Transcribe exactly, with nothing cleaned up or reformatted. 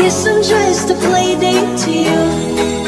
guess I'm just a play date to you.